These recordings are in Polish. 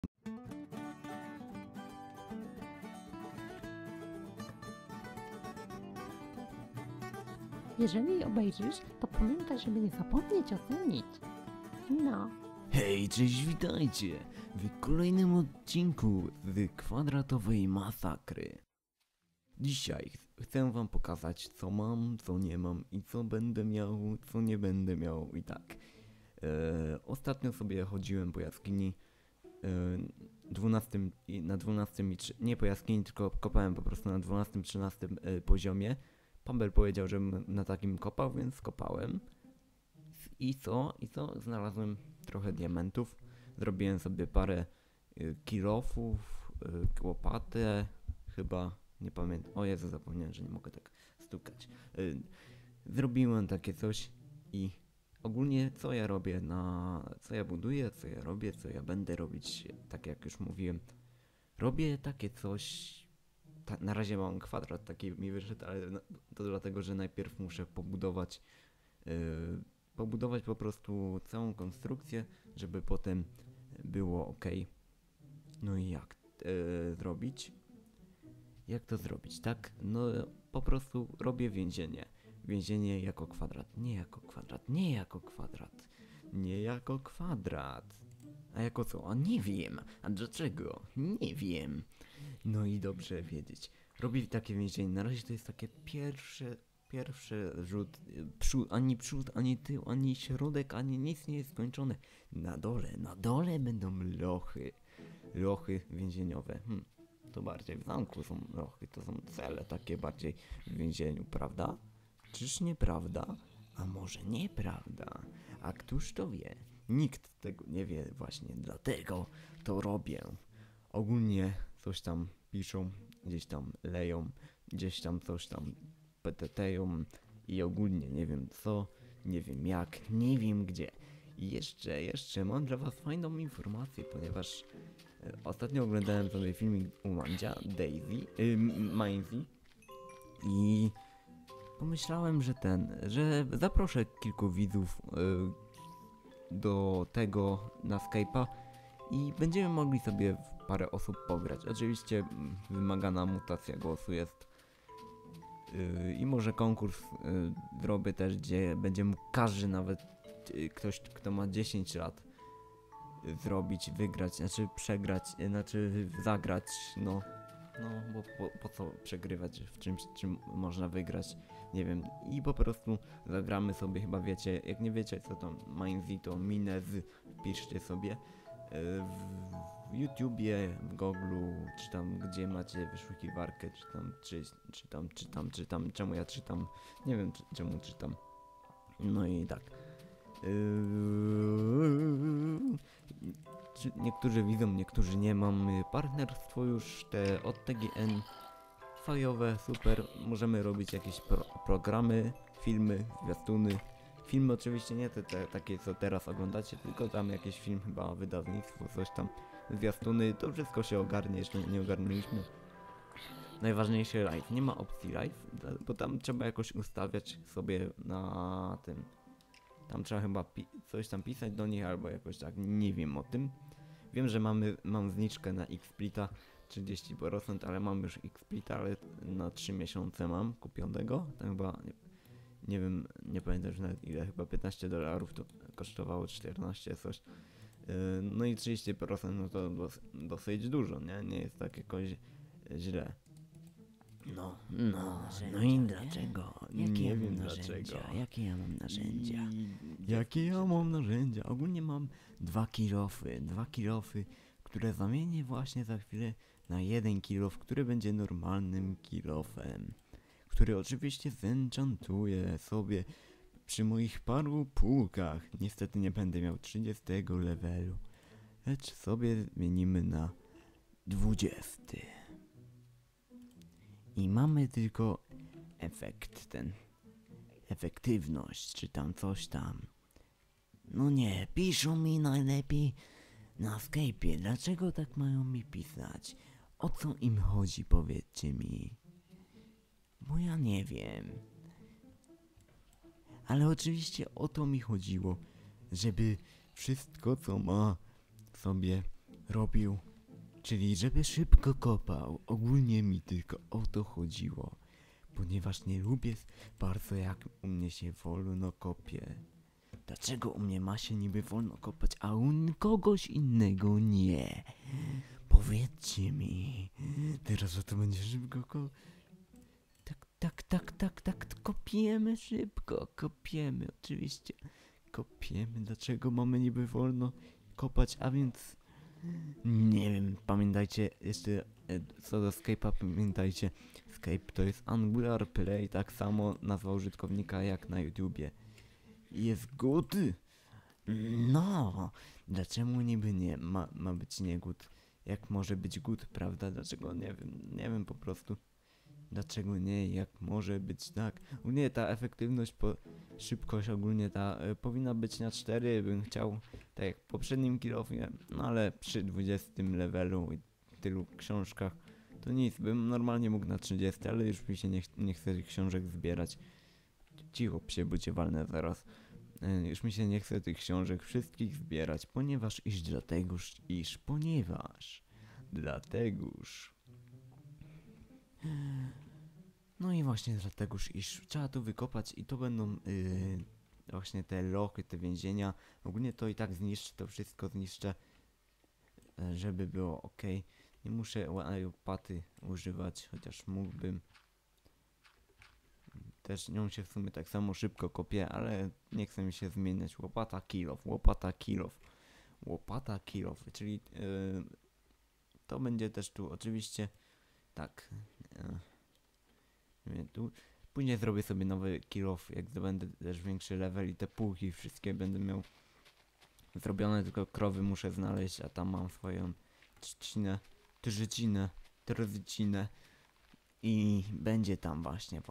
Jeżeli obejrzysz, to pamiętaj, żeby nie zapomnieć ocenić. No. Hej, cześć, witajcie w kolejnym odcinku z kwadratowej masakry. Dzisiaj chcę wam pokazać, co mam, co nie mam i co będę miał, co nie będę miał i tak. Ostatnio sobie chodziłem po jaskini na 12 nie po jaskini, tylko kopałem po prostu na 12-13 poziomie. Pamber powiedział, żebym na takim kopał, więc kopałem. I co? Znalazłem trochę diamentów. Zrobiłem sobie parę kilofów, łopatę, chyba, nie pamiętam. O Jezu, zapomniałem, że nie mogę tak stukać. Zrobiłem takie coś i ogólnie co ja robię, co ja buduję, co ja robię, co ja będę robić, tak jak już mówiłem. Robię takie coś. Na razie mam kwadrat taki mi wyszedł, ale to dlatego, że najpierw muszę pobudować po prostu całą konstrukcję, żeby potem było ok. No i jak zrobić? Jak to zrobić, tak? No po prostu robię więzienie. Więzienie jako kwadrat, nie jako kwadrat, nie jako kwadrat, nie jako kwadrat. A jako co? A nie wiem. A dlaczego? Nie wiem. No i dobrze wiedzieć. Robię takie więzienie. Na razie to jest takie pierwszy rzut. Ani przód, ani tył, ani środek, ani nic nie jest skończone. Na dole będą lochy. Lochy więzieniowe. To bardziej w zamku są lochy. To są cele takie bardziej w więzieniu, prawda? Czyż nieprawda? A może nieprawda? A któż to wie? Nikt tego nie wie, właśnie dlatego to robię. Ogólnie coś tam piszą, gdzieś tam leją, gdzieś tam coś tam PTT-ją i ogólnie nie wiem co, nie wiem jak, nie wiem gdzie. I jeszcze mam dla was fajną informację, ponieważ ostatnio oglądałem sobie filmik u Mandzia, Mindsy i pomyślałem, że zaproszę kilku widzów do tego na Skype'a i będziemy mogli sobie w parę osób pograć. Oczywiście wymagana mutacja głosu jest i może konkurs zrobię też, gdzie będzie mógł każdy, nawet ktoś, kto ma 10 lat zrobić, wygrać, znaczy przegrać, znaczy zagrać, no bo po co przegrywać w czymś, czym można wygrać, nie wiem, i po prostu zagramy sobie, chyba wiecie, jak nie wiecie co to Mindsy, to Minez, piszcie sobie w YouTubie, w Google'u, czy tam gdzie macie wyszukiwarkę, czytam, czemu ja czytam, nie wiem czemu czytam, no i tak. Niektórzy widzą, niektórzy nie. Mam partnerstwo już od TGN fajowe, super. Możemy robić jakieś programy, filmy, zwiastuny. Filmy oczywiście nie te takie co teraz oglądacie, tylko tam jakiś film, chyba wydawnictwo, coś tam, zwiastuny, to wszystko się ogarnie, jeszcze nie ogarnęliśmy. Najważniejsze live, nie ma opcji live, bo tam trzeba jakoś ustawiać sobie na tym. Tam trzeba chyba coś tam pisać do nich albo jakoś tak, nie wiem o tym. Wiem, że mam zniżkę na Xsplita 30%, ale mam już Xsplita, ale na 3 miesiące mam kupionego. Tam chyba, nie wiem, nie pamiętam już nawet ile, chyba $15 to kosztowało, 14 coś. No i 30% no to dosyć dużo, nie jest tak jakoś źle. No i dlaczego? Nie wiem dlaczego. Jakie ja mam narzędzia? Jakie ja mam narzędzia? Ogólnie mam 2 kilofy, które zamienię właśnie za chwilę na 1 kilof, który będzie normalnym kilofem, który oczywiście zenchantuję sobie przy moich paru półkach. Niestety nie będę miał 30 levelu, lecz sobie zmienimy na 20. I mamy tylko efekt efektywność, czy tam coś tam. No nie, piszą mi najlepiej na Skype'ie. Dlaczego tak mają mi pisać? O co im chodzi, powiedzcie mi. Bo ja nie wiem. Ale oczywiście o to mi chodziło, żeby wszystko co ma sobie robił, czyli żeby szybko kopał. Ogólnie mi tylko o to chodziło, ponieważ nie lubię bardzo jak u mnie się wolno kopie. Dlaczego u mnie ma się niby wolno kopać, a u kogoś innego nie? Powiedzcie mi. Teraz o to będzie szybko tak, kopiemy szybko, kopiemy, oczywiście. Kopiemy, dlaczego mamy niby wolno kopać, a więc... Nie wiem, pamiętajcie jeszcze co do Skype'a, pamiętajcie, Skype to jest Angular Play, tak samo nazwa użytkownika jak na YouTubie. Jest good? No, dlaczego niby nie ma być nie good? Jak może być good, prawda? Dlaczego? Nie wiem po prostu. Dlaczego nie? Jak może być tak? Ogólnie ta efektywność, szybkość ogólnie ta powinna być na 4, bym chciał, tak jak w poprzednim killofie, no ale przy 20 levelu i tylu książkach, to nic, bym normalnie mógł na 30, ale już mi się nie chce tych książek zbierać. Cicho, psie, bo cię walnę zaraz. Już mi się nie chce tych książek wszystkich zbierać, dlategoż. No i właśnie dlategoż, iż trzeba to wykopać i to będą właśnie te lochy, te więzienia. Ogólnie to i tak zniszczę, to wszystko zniszczę, żeby było ok. Nie muszę łopaty używać, chociaż mógłbym. Też nią się w sumie tak samo szybko kopię, ale nie chcę mi się zmieniać. Łopata kilof, czyli to będzie też tu oczywiście tak. Tu później zrobię sobie nowy kilof, jak zdobędę też większy level i te półki wszystkie będę miał zrobione, tylko krowy muszę znaleźć, a tam mam swoją trzcinę, trzycinę i będzie tam właśnie.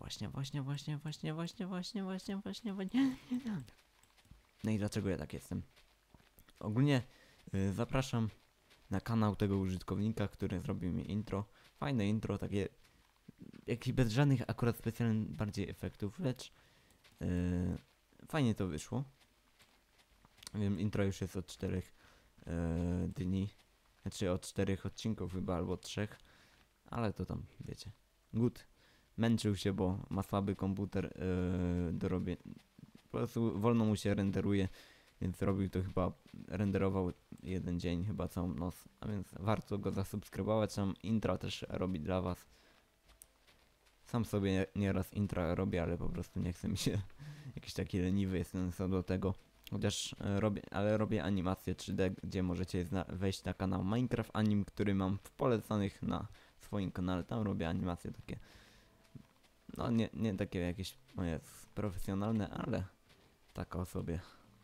No i dlaczego ja tak jestem? Ogólnie zapraszam na kanał tego użytkownika, który zrobił mi intro. Fajne intro, takie jakieś bez żadnych akurat specjalnych bardziej efektów, lecz fajnie to wyszło. Wiem, intro już jest od 4 dni, znaczy od 4 odcinków chyba, albo 3, ale to tam, wiecie, good. Męczył się, bo ma słaby komputer do robienia, po prostu wolno mu się renderuje, więc robił to chyba, renderował jeden dzień, chyba całą noc, a więc warto go zasubskrybować, sam intro też robi dla was. Sam sobie nieraz intra robię, ale po prostu nie chce mi się, jakiś taki leniwy jestem co do tego. Chociaż robię animacje 3D, gdzie możecie wejść na kanał Minecraft Anim, który mam w polecanych na swoim kanale. Tam robię animacje takie, no nie takie jakieś moje profesjonalne, ale tak o sobie.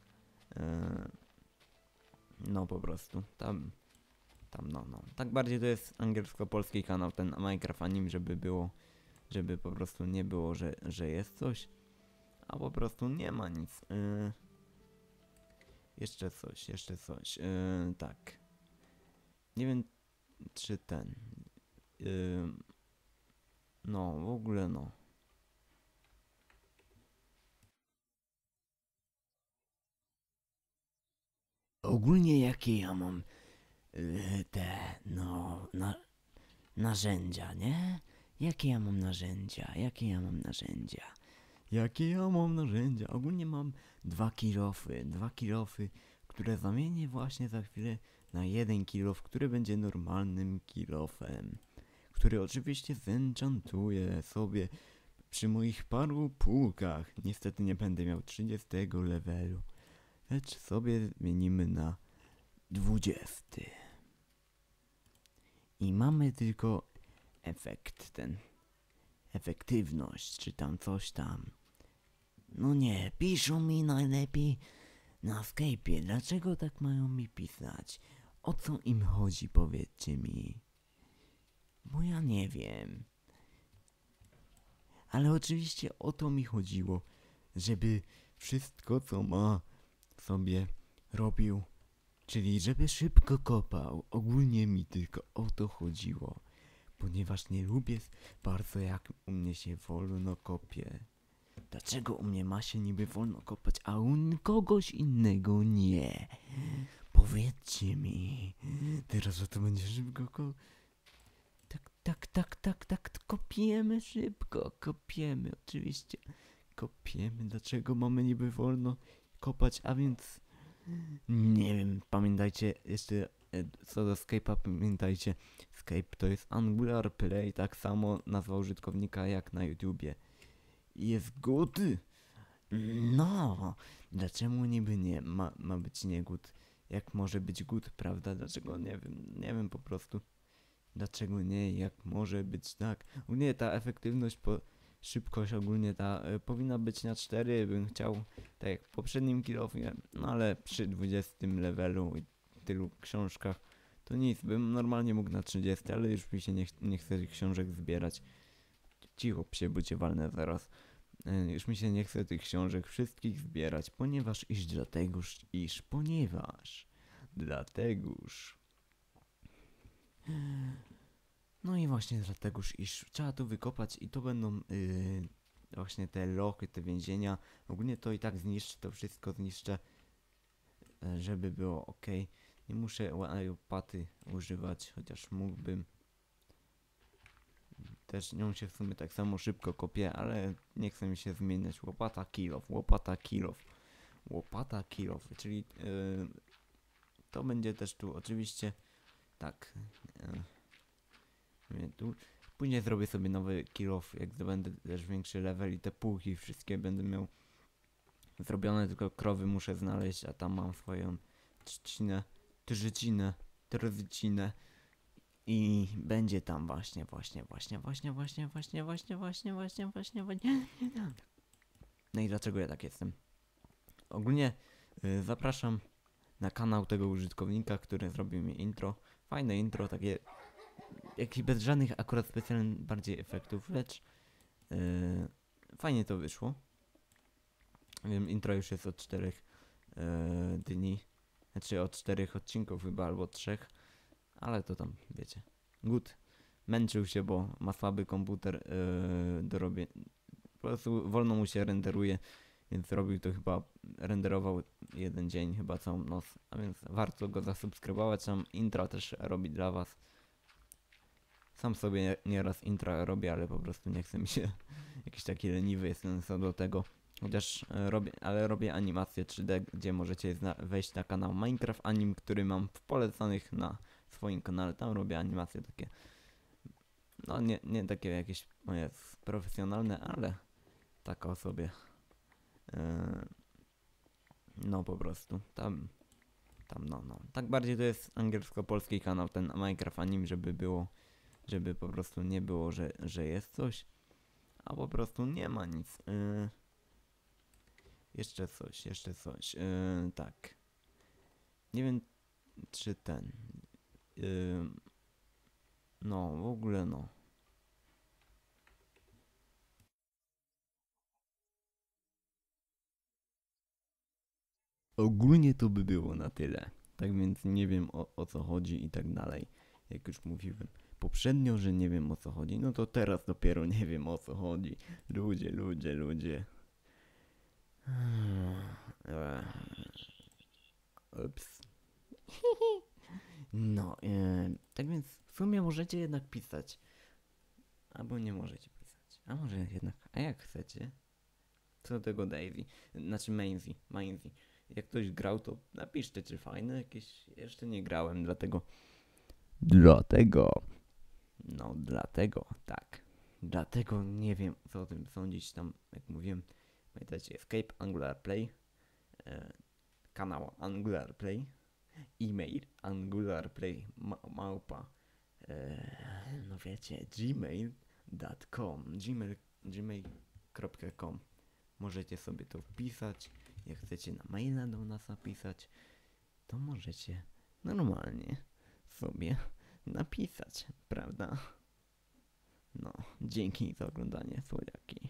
No po prostu, tam no. Tak bardziej to jest angielsko-polski kanał, ten Minecraft Anim, żeby po prostu nie było, że jest coś, a po prostu nie ma nic. Jeszcze coś. Tak. Nie wiem, czy ten. No, w ogóle no. Ogólnie jakie ja mam narzędzia, nie? Jakie ja mam narzędzia? Ogólnie mam dwa kilofy, które zamienię właśnie za chwilę na jeden kilof, który będzie normalnym kilofem, który oczywiście zenchantuję sobie przy moich paru półkach. Niestety nie będę miał 30 levelu, lecz sobie zmienimy na 20. I mamy tylko efekt ten. Efektywność, czy tam coś tam. No nie, piszą mi najlepiej na Skype'ie. Dlaczego tak mają mi pisać? O co im chodzi, powiedzcie mi. Bo ja nie wiem. Ale oczywiście o to mi chodziło, żeby wszystko co ma sobie robił, czyli żeby szybko kopał. Ogólnie mi tylko o to chodziło, ponieważ nie lubię bardzo jak u mnie się wolno kopie. Dlaczego u mnie ma się niby wolno kopać, a u kogoś innego nie? powiedzcie mi. Teraz że to będzie szybko. Tak, kopiemy szybko, kopiemy, oczywiście. Kopiemy, dlaczego mamy niby wolno kopać, a więc... Nie wiem, pamiętajcie jeszcze co do Skype'a, pamiętajcie, Skype to jest Angular Play, tak samo nazwa użytkownika jak na YouTubie. Jest good? No, dlaczego niby nie ma być nie good? Jak może być good, prawda? Dlaczego? Nie wiem po prostu. Dlaczego nie? Jak może być tak? Ogólnie ta efektywność, szybkość ogólnie ta powinna być na 4, bym chciał, tak jak w poprzednim kilofie, no ale przy 20 levelu i tylu książkach, to nic, bym normalnie mógł na 30, ale już mi się nie chce tych książek zbierać. Cicho psie, bo cię walnę zaraz. Już mi się nie chce tych książek wszystkich zbierać, dlategoż. No i właśnie dlategoż, iż trzeba to wykopać i to będą właśnie te lochy, te więzienia. Ogólnie to i tak zniszczę, to wszystko zniszczę, żeby było ok. Nie muszę łopaty używać, chociaż mógłbym. Też nią się w sumie tak samo szybko kopię, ale nie chcę mi się zmieniać. Łopata kilof, czyli to będzie też tu oczywiście tak. Tu. Później zrobię sobie nowy kilof, jak zdobędę też większy level i te pułki wszystkie będę miał zrobione, tylko krowy muszę znaleźć, a tam mam swoją trzcinę, trzycinę i będzie tam właśnie. No i dlaczego ja tak jestem? Ogólnie zapraszam na kanał tego użytkownika, który zrobił mi intro. Fajne intro, takie jakieś bez żadnych akurat specjalnych bardziej efektów, lecz fajnie to wyszło. Wiem, intro już jest od 4 dni, znaczy od 4 odcinków chyba, albo 3, ale to tam, wiecie, good. Męczył się, bo ma słaby komputer do robienia, po prostu wolno mu się renderuje, więc robił to chyba, renderował jeden dzień, chyba całą noc, a więc warto go zasubskrybować, sam intro też robi dla was. Sam sobie nieraz intro robię, ale po prostu nie chce mi się, jakiś taki leniwy jestem co do tego. Chociaż robię animację 3D, gdzie możecie wejść na kanał Minecraft Anim, który mam w polecanych na swoim kanale. Tam robię animacje takie, no nie takie jakieś moje profesjonalne, ale taka sobie. No po prostu, tam no. Tak bardziej to jest angielsko-polski kanał, ten Minecraft Anim, żeby było, żeby po prostu nie było, że jest coś, a po prostu nie ma nic. Jeszcze coś. Tak. Nie wiem, czy ten. No, w ogóle no. Ogólnie to by było na tyle. Tak więc nie wiem o co chodzi i tak dalej. Jak już mówiłem poprzednio, że nie wiem o co chodzi, no to teraz dopiero nie wiem o co chodzi. Ludzie. Ups. No, tak więc w sumie możecie jednak pisać. Albo nie możecie pisać. A może jednak, a jak chcecie. Co do tego Daisy, znaczy Maisie. Jak ktoś grał, to napiszcie, czy fajne jakieś. Jeszcze nie grałem, dlatego. Tak. Dlatego nie wiem, co o tym sądzić. Tam, jak mówiłem, pamiętajcie, Escape Angular Play, kanał Angular Play, e-mail angularplay małpa, no wiecie, gmail.com. Możecie sobie to wpisać. Jak chcecie na maila do nas napisać, to możecie normalnie sobie napisać, prawda? No, dzięki za oglądanie, słodziaki.